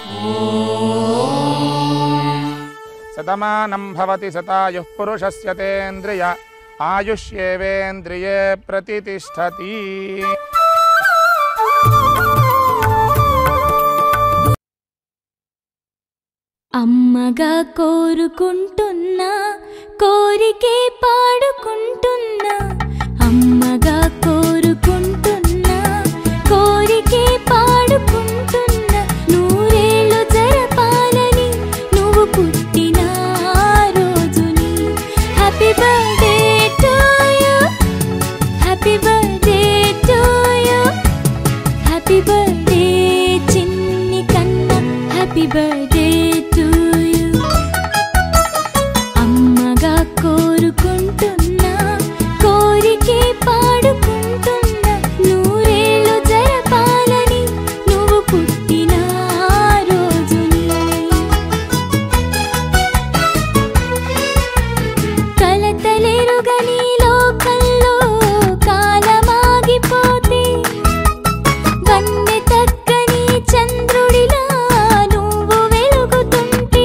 शतमानं भवति शतायुः पुरुषस्य तेन्द्रिय आयुष्येवेन्द्रिये प्रतिष्ठति। అమ్మగా కోరుకుంటున్నా కోరికే పాడుకుంటున్నా అమ్మగా కోరుకుంటున్నా కోరికే పాడుకుంటున్నా నూరేళ్ళు జరపాలని నువ్వు పుట్టిన రోజుని happy birthday to you happy birthday to you happy birthday చిన్ని కన్నా హ్యాపీ బర్త్డే టు యు అమ్మగా కోరుకుంటున్నా కోరికే పాడుకుంటున్నా నూరేళ్ళు జరపాలని నువ్వు పుట్టిన రోజుని కలతలెరుగని లోకంలో కాలమాగిపోతే వన్నె తక్కని చంద్రుడిలా నువ్వు వెలుగుతుంటే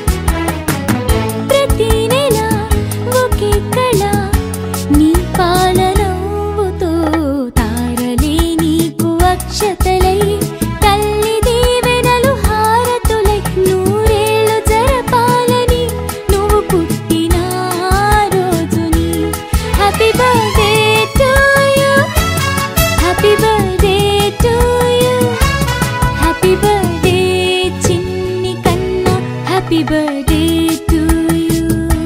ప్రతి నెల ఒకే కళ నీ పాలనవ్వుతో తారలే నీకు అక్షతలై తల్లి దీవెనలు హారతులై నూరేళ్ళు జరపాలని నువ్వు పుట్టిన రోజుని happy birthday to you happy birthday to you happy birthday చిన్ని కన్నా హ్యాపీ బర్త్డే టు యు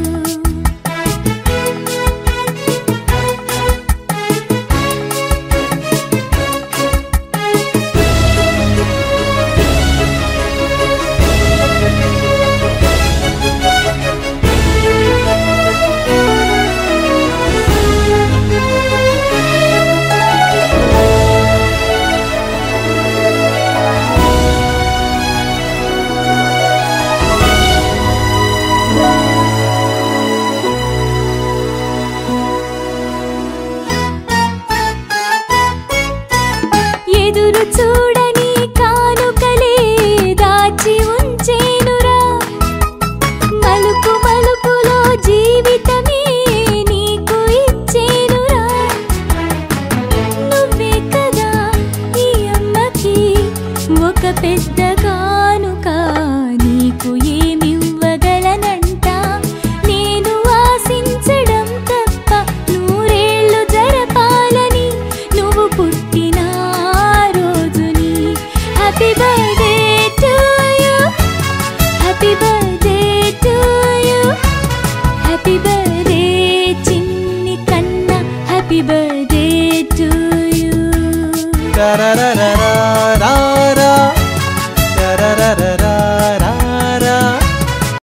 ఎదురు చూడని కానుకలే దాచి ఉంచేనురా మలుపు మలుపులో జీవితమే నీకు ఇచ్చేనురా నువ్వే కదా ఈ అమ్మకి ఒక పెద్ద కానుక నీకు ఏమివ్వగలనంట నేను ఆశించడం తప్ప నూరేళ్ళు జరపాలని నువ్వు పుట్టిన రోజుని happy birthday to you happy birthday to you happy birthday చిన్ని కన్నా హ్యాపీ బర్త్డే టు యు